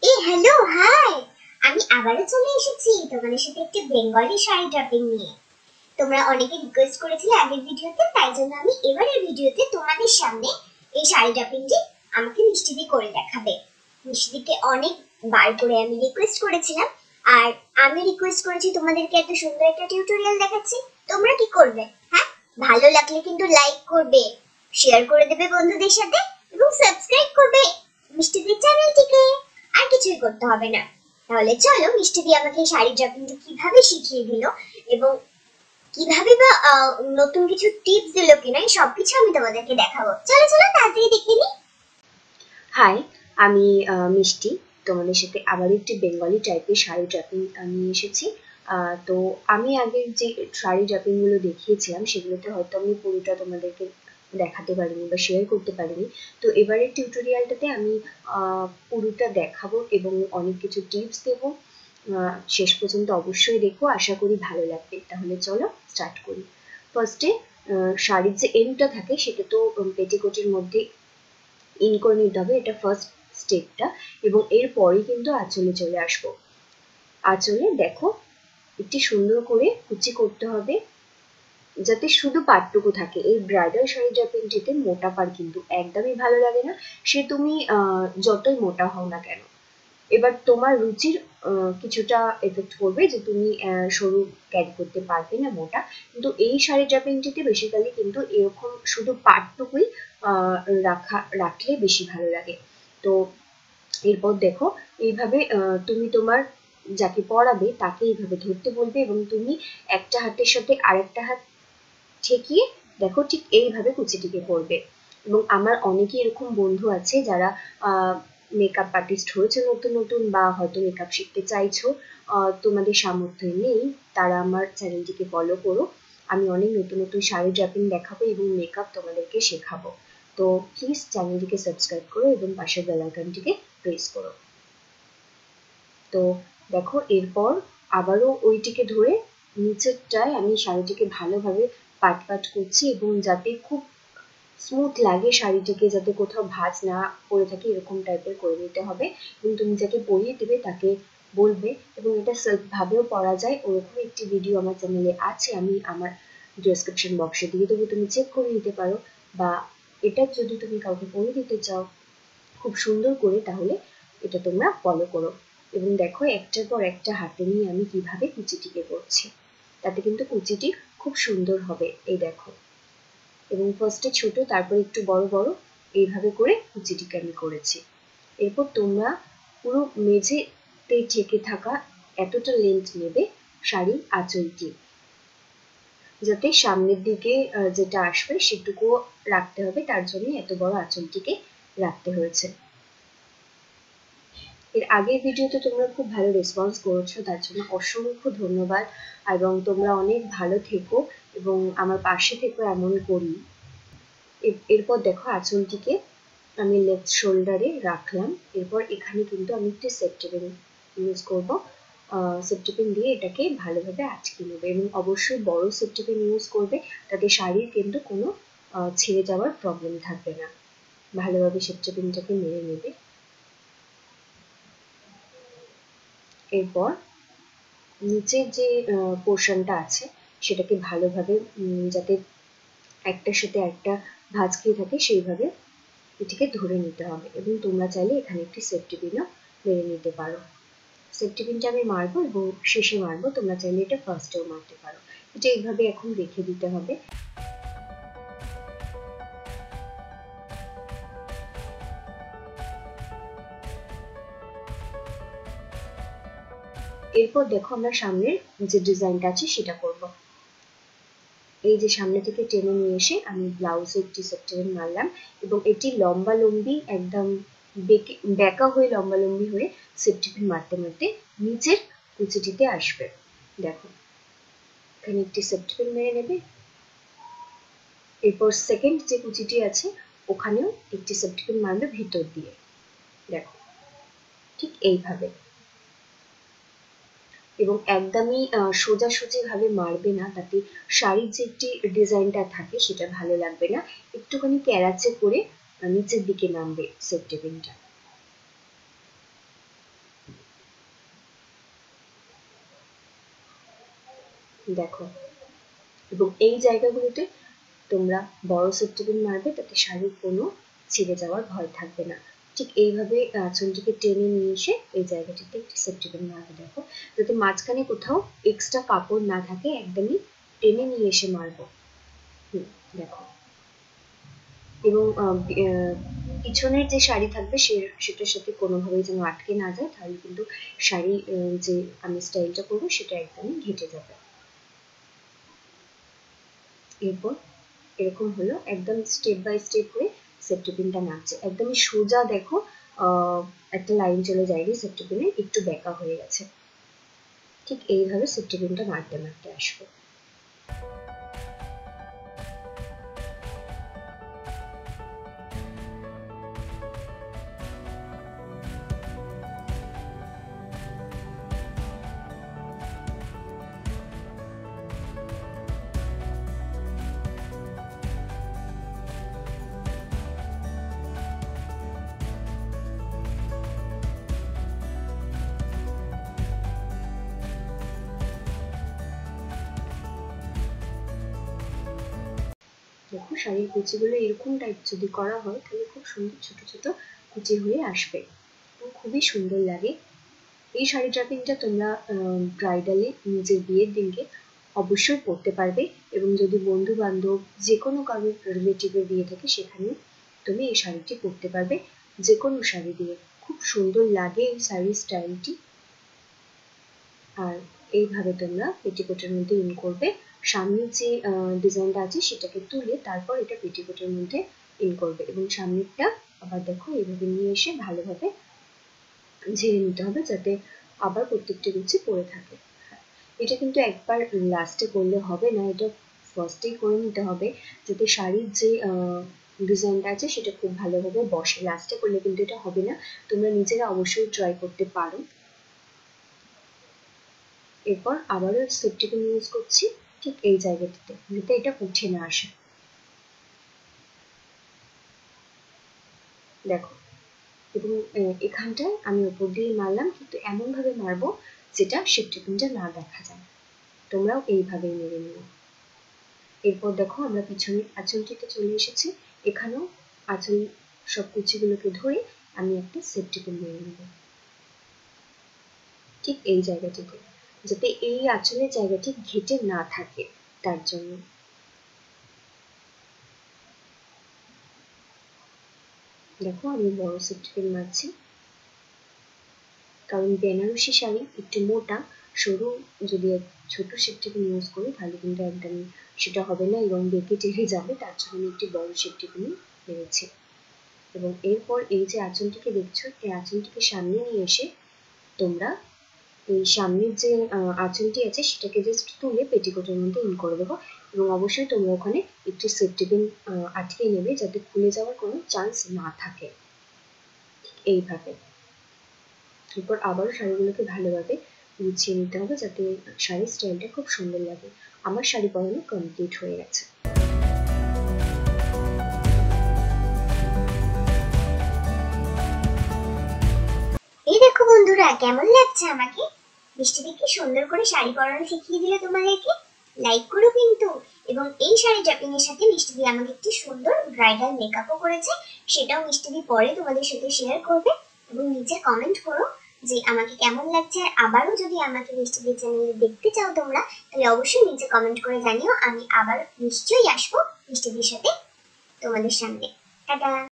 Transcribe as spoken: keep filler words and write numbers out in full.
এ hello hi, আমি আবারও চলে এসেছি তোমাদের সাথে একটি বেঙ্গলি শাড়ি ড্রাপিং নিয়ে। তোমরা অনেকে রিকোয়েস্ট করেছিলে আগের ভিডিওতে, তাই জন্য আমি এবারের ভিডিওতে তোমাদের সামনে এই শাড়ি ড্রাপিংটি আমাকে মিষ্টিদি করে দেখাবে। মিষ্টিদিকে অনেক বার করে আমি রিকোয়েস্ট করেছিলাম, আর আমি রিকোয়েস্ট করেছি তোমাদেরকে এত সুন্দর একটা টিউটোরিয়াল দেখাচ্ছি। তোমরা কি করবে? হ্যাঁ, ভালো লাগলে কিন্তু লাইক করবে, শেয়ার করে দেবে বন্ধুদের সাথে এবং সাবস্ক্রাইব করবে মিষ্টিদির চ্যানেলটিকে। আর কিছুই করতে হবে না। তাহলে চলো, মিষ্টিদি আমাকে শাড়ি ড্রাপিংটা কিভাবে শিখিয়ে দিল এবং কিভাবে বা নতুন কিছু টিপস দিল কিনা, এই সবকিছু আমি তোমাদেরকে দেখাবো। চলো চলো তাড়াতাড়ি দেখে নিই। হাই, আমি মিষ্টি তোমাদের সাথে আবার একটি বেঙ্গলি টাইপের শাড়ি ড্রাপিং নিয়ে এসেছি। তো আমি আগের যে শাড়ি ড্রাপিংগুলো দেখিয়েছিলাম সেগুলোতে হয়তো আমি পুরোটা তোমাদেরকে দেখাতে পারিনি বা শেয়ার করতে পারিনি। তো এবারের টিউটোরিয়ালটাতে আমি পুরোটা দেখাবো এবং অনেক কিছু টিপস দেবো। শেষ পর্যন্ত অবশ্যই দেখো, আশা করি ভালো লাগবে। তাহলে চলো স্টার্ট করি। ফার্স্টে শাড়ির যে এন্ডটা থাকে সেটা তো পেটিকোটের মধ্যে ইন করে নিতে হবে, এটা ফার্স্ট স্টেপটা। এবং এরপরই কিন্তু আঁচলে চলে আসবো। আঁচলে দেখো একটি সুন্দর করে কুচি করতে হবে যাতে শুধু পাটটুকু থাকে। এই ব্রাইডাল শাড়ি ড্রাপিংটিতে মোটা পাড় কিন্তু একদমই ভালো লাগে না, সে তুমি যতই মোটা হও না কেন। এবার তোমার রুচির কিছুটা এফেক্ট করবে যে তুমি সরু ক্যারি করতে পারবে না, মোটা। কিন্তু এই শাড়ি ড্রাপিংটিতে বেসিক্যালি কিন্তু এরকম শুধু পাটটুকুই রাখা রাখলে বেশি ভালো লাগে। তো এরপর দেখো এইভাবে তুমি তোমার যাকে পরাবে তাকে এইভাবে ধরতে বলবে এবং তুমি একটা হাতের সাথে আরেকটা হাত ঠেকিয়ে দেখো ঠিক এইভাবে কুচিটিকে করবে। এবং আমার অনেকেই এরকম বন্ধু আছে যারা আহ মেকআপ আর্টিস্ট হয়েছে নতুন নতুন, বা হয়তো মেকআপ শিখতে চাইছো, তোমাদের সামর্থ্য নেই, তারা আমার চ্যানেলটিকে ফলো করো। আমি অনেক নতুন নতুন শাড়ি ড্রাপিং দেখাবো এবং মেকআপ তোমাদেরকে শেখাবো। তো প্লিজ চ্যানেলটিকে সাবস্ক্রাইব করো এবং পাশের বেল আইকনটিকে প্রেস করো। তো দেখো এরপর আবারও ওইটিকে ধরে নিচেরটায় আমি শাড়িটিকে ভালোভাবে পাট পাট করছি এবং যাতে খুব স্মুথ লাগে শাড়িটিকে, যাতে কোথাও ভাঁজ না পড়ে থাকে এরকম টাইপের করে নিতে হবে। এবং তুমি যাকে পরিয়ে দেবে তাকে বলবে, এবং এটা সেলফ ভাবেও পরা যায়, ওরকম একটি ভিডিও আমার চ্যানেলে আছে, আমি আমার ডেসক্রিপশন বক্সে দিয়ে দেবো, তুমি চেক করে নিতে পারো। বা এটা যদি তুমি কাউকে পরিয়ে দিতে চাও খুব সুন্দর করে, তাহলে এটা তোমরা ফলো করো। এবং দেখো একটার পর একটা হাতে নিয়ে আমি কিভাবে কুচিটিকে করছি, তাতে কিন্তু কুচিটি খুব সুন্দর হবে। এই দেখো, এবং ফার্স্টে ছোট তারপর একটু বড় বড় এইভাবে করে কুচিটিকে আমি করেছি। এরপর তোমরা পুরো মেঝেতে ঠেকে থাকা এতটা লেন্থ নেবে শাড়ির আঁচলটি, যাতে সামনের দিকে যেটা আসবে সেটুকুও রাখতে হবে, তার জন্য এত বড় আঁচলটিকে রাখতে হয়েছে। এর আগের ভিডিওতে তোমরা খুব ভালো রেসপন্স করেছো, তার জন্য অসংখ্য ধন্যবাদ। এবং তোমরা অনেক ভালো থেকো এবং আমার পাশে থেকো, এমন করি। এরপর দেখো আঁচলটিকে আমি লেফট শোল্ডারে রাখলাম। এরপর এখানে কিন্তু আমি একটি সেপটিপিন ইউজ করব। সেপটিপিন দিয়ে এটাকে ভালোভাবে আটকে নেবে এবং অবশ্যই বড় সেপটিপিন ইউজ করবে, তাতে শাড়ির কিন্তু কোনো ছিঁড়ে যাওয়ার প্রবলেম থাকবে না। ভালোভাবে সেপটিপিনটাকে মেরে নেবে। এরপর নিচের যে পোর্শনটা আছে সেটাকে ভালোভাবে যাতে একটার সাথে একটা ভাঁজ খেয়ে থাকে সেইভাবে এটিকে ধরে নিতে হবে। এবং তোমরা চাইলে এখানে একটি সেফটি পিনও মেরে নিতে পারো। সেফটি পিনটা আমি মারবো এবং শেষে মারবো, তোমরা চাইলে এটা ফার্স্টেও মারতে পারো। এটা এইভাবে এখন রেখে দিতে হবে। এরপর দেখো আমরা সামনের যে ডিজাইনটা আছে সেটা করব। এই যে সামনে থেকে টেনে নিয়ে এসে আমি ব্লাউজে একটি সেপটিপিন মারলাম এবং এটি লম্বা লম্বি একদম বেঁকা হয়ে লম্বা লম্বি হয়ে সেপটিপিন মারতে মারতে নিচের কুচিটিতে আসবে। দেখো এখানে একটি সেপটিপিন মেরে নেবে। এরপর সেকেন্ড যে কুচিটি আছে ওখানেও একটি সেপটিপিন মারবে ভিতর দিয়ে। দেখো ঠিক এইভাবে, এবং একদমই সোজাসুজি ভাবে মারবে না, তাতে শাড়ির যে একটি ডিজাইনটা থাকে সেটা ভালো লাগবে না। একটুখানি ক্যারাচে করে নিচের দিকে নামবে সেপটিপিনটা। দেখো, এবং এই জায়গাগুলোতে তোমরা বড় সেফটি পিন মারবে, তাতে শাড়ির কোনো ছিঁড়ে যাওয়ার ভয় থাকবে না। ঠিক এইভাবে আঁচলটিকে টেনে নিয়ে এসে এই জায়গাটিতে একটি সেফটি পিন মারবে। দেখো, যাতে মাঝখানে কোথাও এক্সট্রা কাপড় না থাকে, একদমই টেনে নিয়ে এসে মারবো। হুম, দেখো, এবং পিছনের যে শাড়ি থাকবে সেটার সাথে কোনোভাবেই যেন আটকে না যায়, তাহলে কিন্তু শাড়ি যে আমি স্টাইলটা করবো সেটা একদমই ঘেটে যাবে। এরপর এরকম হলো, একদম স্টেপ বাই স্টেপ হয়ে সেফটি পিনটা নামছে। একদমই সোজা দেখো, একটা লাইন চলে যায়নি, সেফটি পিনে একটু বেঁকা হয়ে গেছে। ঠিক এইভাবে সেফটি পিনটা মারতে মারতে আসবো। দেখো, শাড়ির কুচিগুলো এরকম টাইপ যদি করা হয় তাহলে খুব সুন্দর ছোট ছোট কুচি হয়ে আসবে, খুবই সুন্দর লাগে। এই শাড়ি ড্রাপিংটা তোমরা ব্রাইডালে নিজের বিয়ের দিনকে অবশ্যই পরতে পারবে, এবং যদি বন্ধু বান্ধব যে কোনো কারোর রিলেটিভের বিয়ে থাকে সেখানেও তুমি এই শাড়িটি পরতে পারবে, যে কোনো শাড়ি দিয়ে। খুব সুন্দর লাগে এই শাড়ির স্টাইলটি। আর এইভাবে তোমরা পেটিকোটের মধ্যে ইন করবে। সামনের যে ডিজাইনটা আছে সেটাকে তুলে তারপর এটা পেটিকোটের মধ্যে ইন করবে, এবং সামনেরটা আবার দেখো এইভাবে নিয়ে এসে ভালোভাবে ঝেড়ে নিতে হবে, যাতে আবার প্রত্যেকটা কুচি পরে থাকে। এটা কিন্তু একবার লাস্টে করলে হবে না, এটা ফার্স্টেই করে নিতে হবে, যাতে শাড়ির যে ডিজাইনটা আছে সেটা খুব ভালোভাবে বসে। লাস্টে করলে কিন্তু এটা হবে না, তোমরা নিজেরা অবশ্যই ট্রাই করতে পারো। এরপর আবারও সেফটি পিন ইউজ করছি ঠিক এই জায়গাটিতে, যাতে এটা উঠে না আসে। দেখো, এবং এখানটায় আমি উপর দিয়ে মারলাম, কিন্তু এমন ভাবে মারবো যেটা সেফটি পিনটা না দেখা যায়। তোমরাও এইভাবেই মেরে নিও। এরপর দেখো, আমরা পিছনের আঁচলটিতে চলে এসেছি। এখানেও আঁচল সব কুচিগুলোকে ধরে আমি একটা সেফটি পিন মেরে নেব ঠিক এই জায়গাটিতে, যাতে এই আঁচলের জায়গাটি ঘেটে না থাকে, তার জন্য। দেখো, আমি বড় সেফটি পিন মারছি, কারণ বেনারসি শাড়ি একটু মোটা, সরু যদি ছোট সেফটি পিন ইউজ করি তাহলে কিন্তু একদমই সেটা হবে না এবং বেঁকে টেকে যাবে, তার জন্য আমি একটি বড় সেফটি পিন মেরেছি। এবং এরপর এই যে আঁচলটিকে দেখছো, এই আঁচলটিকে সামনে নিয়ে এসে তোমরা এই সামনের যে আঁচলটি আছে সেটাকে জাস্ট তুলে পেটিকোটের মধ্যে ইন করে দেবো, এবং অবশ্যই তোমরা ওখানে একটি সেফটি পিন আটকে নেবে, যাতে খুলে যাওয়ার কোনো চান্স না থাকে। এইভাবে এরপর আবারও শাড়িগুলোকে ভালোভাবে গুছিয়ে নিতে হবে, যাতে শাড়ির স্টাইলটা খুব সুন্দর লাগে। আমার শাড়ি পরানো কমপ্লিট হয়ে গেছে। এই দেখো বন্ধুরা, কেমন লাগছে আমাকে? মিষ্টি কি সুন্দর করে শাড়ি পরানো শিখিয়ে দিলে তোমাদেরকে। লাইক করো কিন্তু। এবং এই শাড়ি ড্রাপিং এর সাথে মিষ্টি দি আমাকে একটি সুন্দর ব্রাইডাল মেকআপও করেছে, সেটাও মিষ্টি দি পরে তোমাদের সাথে শেয়ার করবে। এবং নিচে কমেন্ট করো যে আমাকে কেমন লাগছে, আর আবারও যদি আমাকে মিষ্টি দি চ্যানেলে দেখতে চাও তোমরা, তাহলে অবশ্যই নিচে কমেন্ট করে জানিও। আমি আবার নিশ্চয়ই আসবো মিষ্টি দির সাথে তোমাদের সামনে। টাটা।